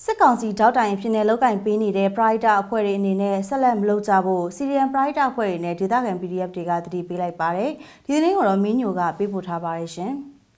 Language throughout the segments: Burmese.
စစ်ကောင်စီတောက်တိုင်ဖြစ်နေလောက်ကင်ပေးနေတဲ့ Pride အဖွဲ့တွေအနေနဲ့ဆက်လက်မလုပ်ကြဖို့ Syrian Pride အဖွဲ့တွေနဲ့ဒေသခံ PDF တွေကတတိပေးလိုက်ပါတယ်။ဒီနေ့ကတော့မင်းညိုကပေးပို့ထားပါတယ်ရှင်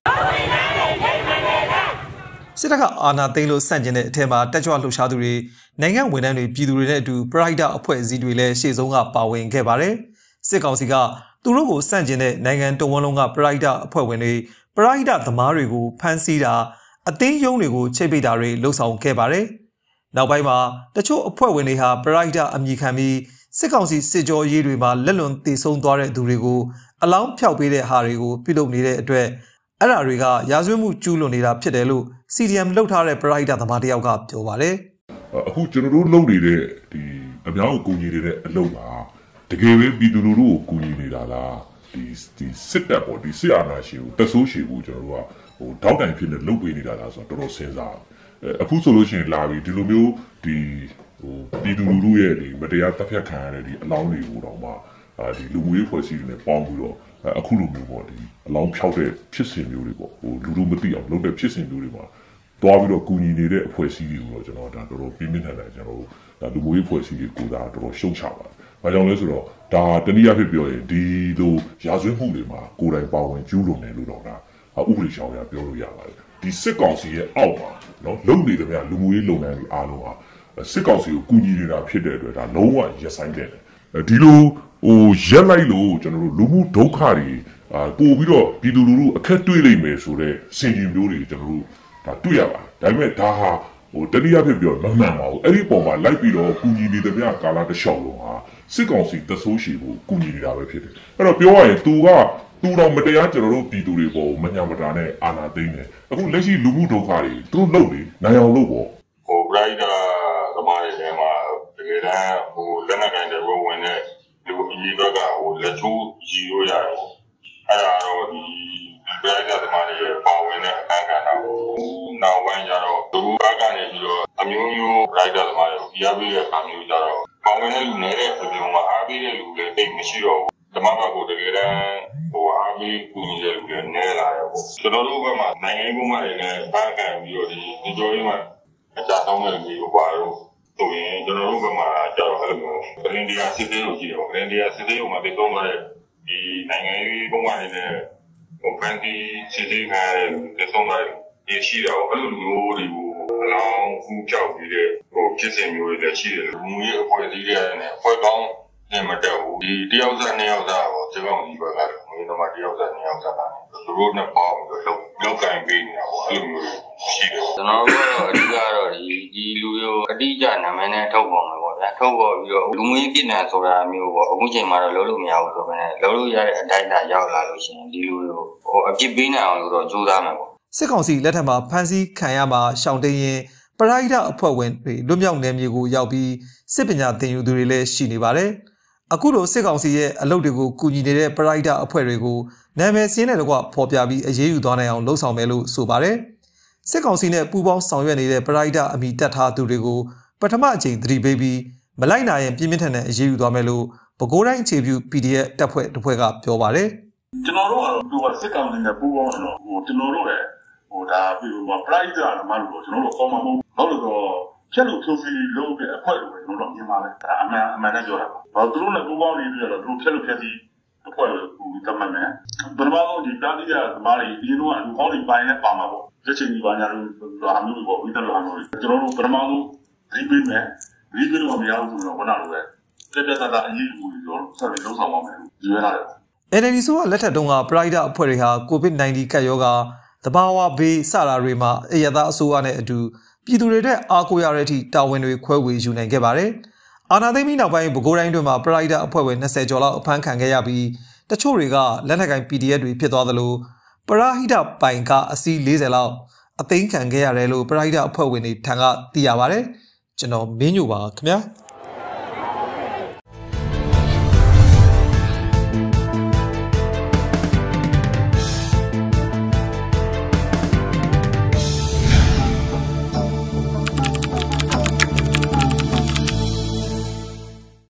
။စစ်တပ်ကအာဏာသိမ်းလို့စန့်ကျင်တဲ့အထက်မှာတက်ကြွလှုပ်ရှားသူတွေနိုင်ငံဝန်ထမ်းတွေပြည်သူတွေနဲ့အတူ Pride အဖွဲ့အစည်းတွေလည်းရှေ့ဆုံးကပါဝင်ခဲ့ပါတယ်။စစ်ကောင်စီကသူတို့ကိုစန့်ကျင်တဲ့နိုင်ငံတော်ဝန်လုံးက Pride အဖွဲ့ဝင်တွေ Pride သမားတွေကိုဖမ်းဆီးတာအသိယုံတွေကိုချိတ်ပိတ်တာတွေလှုပ်ဆောင်ခဲ့ပါတယ်။နောက်ပိုင်းမှာတချို့အဖွဲ့ဝင်တွေဟာ Pride အမည်ခံပြီးစစ်ကောင်စီစစ်ကြောရေးတွေမှာလက်လွန်တည်ဆုံသွားတဲ့သူတွေကိုအလောင်းဖျောက်ပေးတဲ့ဟာတွေကိုပြုလုပ်နေတဲ့အတွက်အဲ့ဓာတွေကရာဇဝတ်မှုကျူးလွန်နေတာဖြစ်တယ်လို့ CDM လှုပ်ထားတဲ့ Pride သမားတယောက်ကပြောပါတယ်။အခုကျွန်တော်တို့လုပ်နေတဲ့ဒီအများကိုကူညီနေတဲ့အလုပ်ပါတကယ်ပဲပြည်သူလူထုကိုကူညီနေတာလားဒီစစ်တပ်ပေါ့ဒီစစ်အာဏာရှင်ကိုတက်ဆိုးရှိဖို့ကျွန်တော်တို့ကတောက်တိုင်ဖြစ်နေလုပ်ပေးနေတာလားဆိုတော့တော်တော်စဉ်းစားအခုဆိုလို့ရှိရင်လာပြီးဒီလိုမျိုးဒီပြည်သူလူထုရဲ့ဒီမတရားတပ်ဖြတ်ခံရတဲ့ဒီအလောင်းတွေကိုတော့မှဒီလူမျိုးဖွဲ့စည်းတွေနဲ့ပေါင်းပြီးတော့အခုလိုမျိုးပေါ့ဒီအလောင်းဖြောက်တဲ့ဖြစ်စဉ်မျိုးတွေပေါ့လူလူမသိအောင်လုပ်တဲ့ဖြစ်စဉ်မျိုးတွေမှာတွားပြီးတော့ကူညီနေတဲ့အဖွဲ့အစည်းတွေကိုတော့ကျွန်တော်ဒါတော်တော်ပြင်းပြင်းထန်ထန်ကျွန်တော်ဒါလူမျိုးဖွဲ့စည်းတွေကိုဒါတော်တော်ရှုံချပါတယ်။ဘာကြောင့်လဲဆိုတော့ဒါတနည်းအားဖြင့်ပြောရင်ဒီလိုရာဇဝတ်မှုတွေမှာကိုယ်တိုင်ပါဝင်ကျူးလွန်တယ်လို့တော့ဒါဥပဒေရှောင်ရပြောလို့ရပါတယ်ဒီစစ်ကောင်စီရဲ့အောက်မှာနော်လုံနေတယ်ဗျာလူမှုရေးလုပ်ငန်းတွေအားလုံးဟာစစ်ကောင်စီကိုကူညီနေတာဖြစ်တဲ့အတွက်ဒါလုံးဝရက်ဆိုင်တယ်ဒီလိုရက်လိုက်လို့ကျွန်တော်တို့လူမှုဒုက္ခတွေပို့ပြီးတော့ပြည်သူလူထုအခက်တွေ့လိမ့်မယ်ဆိုတဲ့စင်ကြီးမျိုးတွေကျွန်တော်တို့ဒါတွေ့ရပါတယ်ဒါပေမဲ့ဒါဟာတနည်းအားဖြင့်ပြောမမှန်ပါဘူးအဲ့ဒီပုံမှာလိုက်ပြီးတော့ကူညီနေတဲ့ဗျာကာလတစ်လျှောက်လုံးဟာစစ်ကောင်စီတဆိုးရှိဖို့ကူညီနေတာပဲဖြစ်တယ်အဲ့တော့ပြောရရင်သူတော့မတရားကျွန်တော်တို့ပြည်သူတွေပေါ်မညာမတာနဲ့အာဏာသိမ်းတယ်အခုလက်ရှိလူမှုဒုက္ခတွေသူတို့လုပ်နေနိုင်အောင်လုပ်ပေါ့ Pride သမားတွေထဲမှာတကယ်တမ်းလက်နက်ကိုင်တွေဝင်တဲ့လူအကြီးဘက်ကလက်ချိုးကြီးလို့ရတယ်အဲ့ဒါတော့ဒီ Pride သမားတွေပါဝင်တဲ့အခန်းကဏ္ဍကိုနောက်ပိုင်းကျတော့သူတို့ကနေပြီးတော့အမျိုးမျိုး Pride သမားတွေကိုပြပေးတဲ့အခါမျိုးကျတော့ပါဝင်တဲ့လူတွေတဲ့အပြင်မှာအားပေးတဲ့လူတွေတိတ်မရှိတော့ဘူးဓမ္မဘက်ကိုတကယ်တမ်းအားပေးကူညီတဲ့လူတွေနဲလာတယ်ပေါ့ကျွန်တော်တို့ဘက်မှာနိုင်ငံရေးဘုံမှာလည်းဘာကံပြီးတော့ဒီကြောရေးမှာအကြတောင်းတဲ့လူတွေပါတော့ဆိုရင်ကျွန်တော်တို့ဘက်မှာကျတော့အဲ့လိုပရင်းဒီယာစစ်သေးကိုကြည့်တယ်ပေါ့ပရင်းဒီယာစစ်သေးကိုမှတိတ်သုံးသွားတဲ့ဒီနိုင်ငံရေးဘုံမှာလည်းဖန်တီစစ်သေးကတိတ်သုံးသွားတဲ့ရှိတော့အဲ့လိုမျိုးတွေကိုအလောင်းဖူးကြောက်ပြီးတဲ့ဖြစ်စဉ်မျိုးတွေလည်းရှိတယ်လူမျိုးရေးအဖွဲ့အစည်းတွေနဲ့အဖွဲ့ကောင်းမတက်ဘူးဒီတယောက်စားနှစ်ယောက်စားပေါ့ဒီကောင်ဒီဘက်ကတော့မင်းတို့မှတယောက်စားနှစ်ယောက်စားတာသူတို့နဲ့ပေါင်းပြီးတော့လောက်ကင်ပေးနေတာပေါ့အဲ့လိုမျိုးရှိတယ်ကျွန်တော်တို့ကတော့အဓိကတော့ဒီလူရောအတိအကျနာမည်နဲ့ထုတ်ပေါ်မှာပေါ့ဗျာထုတ်ပေါ်ပြီးတော့လူမျိုးရေးပြည်နယ်ဆိုတာမျိုးပေါ့အခုချိန်မှာတော့လုံးလို့မရဘူးဆိုပေမဲ့လုံးလို့ရတဲ့အတိုင်းအတာရောက်လာလို့ရှိရင်ဒီလူရောအပြစ်ပေးနိုင်အောင်လို့တော့ကြိုးစားမှာပေါ့စစ်ကောင်စီလက်ထက်မှာဖမ်းဆီးခံရမှာရှောင်တိန်ရင်ပရိုက်တာအဖွဲ့ဝင်တွေလွတ်မြောက်နယ်မြေကိုရောက်ပြီးစစ်ပညာသင်ယူသူတွေလည်းရှိနေပါတယ်အခုလိုစစ်ကောင်စီရဲ့အလုပ်တွေကိုကူညီနေတဲ့ပရိုက်တာအဖွဲ့တွေကိုနာမည်စင်းတဲ့ကွာဖော်ပြပြီးအရေးယူသွားနိုင်အောင်လှုံ့ဆော်မယ်လို့ဆိုပါတယ်စစ်ကောင်စီနဲ့ပူးပေါင်းဆောင်ရွက်နေတဲ့ပရိုက်တာအမိတက်ထားသူတွေကိုပထမအကြိမ်သတိပေးပြီးမလိုက်နိုင်ရင်ပြင်းပြင်းထန်ထန်အရေးယူသွားမယ်လို့ပဲခူးတိုင်းအခြေပြု PDF တပ်ဖွဲ့တစ်ဖွဲ့ကပြောပါတယ်ကျွန်တော်တို့ကတော့စစ်ကောင်စီနဲ့ပူးပေါင်းတော့ကျွန်တော်တို့လည်းဒါပြီးတော့ပရိုက်တာမှလို့ကျွန်တော်တို့ကောင်းမှာမဟုတ်ဘူးတော့ဖြတ်လို့ဖြိုးစီလုပ်တဲ့အခွက်တွေကျွန်တော်မြင်ပါတယ်ဒါအမှန်နဲ့ပြောတာပါသူတို့လည်းပူပေါင်းနေပြီးတော့သူတို့ဖြတ်လို့ဖြတ်စီအခွက်ကိုသတ်မှတ်မယ်ဘယ်မှာတော့ဒီတားတိရသမားတွေဒီလိုကလူကောင်းတွေပိုင်းနဲ့ပါမှာပေါ့လက်ချင်းကြီးပါညာလို့ဟာမျိုးပေါ့ဝိသလောဟာမျိုးကျွန်တော်တို့ပထမဆုံးရီးပေးမယ်ရီးပေးလို့မရဘူးဆိုတော့ဘာလို့လဲပြတ်တာအရေးကြီးလို့ဆက်ပြီးလုံးဆောင်ပါမယ်ဒီရရတယ် NLD ဆိုကလက်ထက်တုန်းက Pride အဖွဲ့တွေဟာ COVID-19 ကပ်ရောဂါတဘာဝဘေးစတာတွေမှာအရသာအစိုးရနဲ့အတူပြည်သူတွေတဲ့အားကိုးရတဲ့အထိတာဝန်တွေခွဲဝေယူနိုင်ခဲ့ပါတယ်။အာဏာသိမ်းပြီးနောက်ပိုင်းပဲခူးတိုင်းတွင်မှာပရိုက်တာအဖွဲ့ဝင်20ကျော်လောက်အဖမ်းခံခဲ့ရပြီးတချို့တွေကလက်နက်ကိုင် PDF တွေဖြစ်သွားသလိုပရဟိတပိုင်ကအစီး40လောက်အသိမ်းခံခဲ့ရတယ်လို့ပရိုက်တာအဖွဲ့ဝင်တွေထံကသိရပါတယ်။ကျွန်တော်မင်းညိုပါခင်ဗျာ။